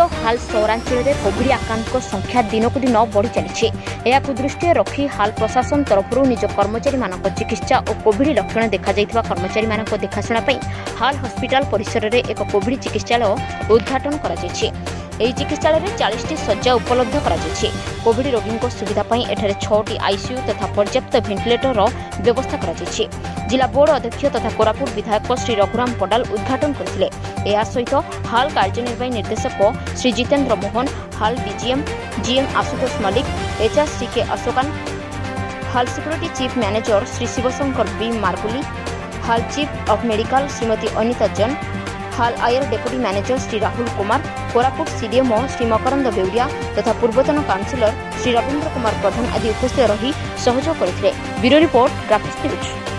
हाल सहरांचल में कोविड आक्रांत संख्या दिनकू दिन बढ़ी चली दृष्टि रखी हाल प्रशासन तरफ निज कर्मचारी मानक चिकित्सा और कोविड लक्षण देखा कर्मचारी मानक देखाशुना हाल हस्पिटाल परिसर में एक कोविड चिकित्सालय उद्घाटन कर चिकित्सालय में 40टी शज्या उपलब्ध कर कोविड रोगी सुविधा एठारे 6टी आईसीयू तथा पर्याप्त भेंटिलेटर व्यवस्था कर जिला बोर्ड अध्यक्ष तथा कोरापुट विधायक श्री रघुराम पडाल उद्घाटन करथिले। एहा सहित हाल कार्यनिर्वाही निर्देशक श्री जितेंद्र मोहन, हाल DGM GM Ashutosh Mallick, HR CK Ashokan, हाल security chief manager Shri Shivshankar B Marguli, हाल chief of medical Shrimati Anita Jan, हाल आयर deputy manager Shri Rahul Kumar, Koraput CDMO Shri Makarand Beuria तथा पूर्वतन काउंसिलर श्री रवींद्र कुमार प्रधान आदि उपस्थित रही सहयोग करथिले। Bureau report graphics news.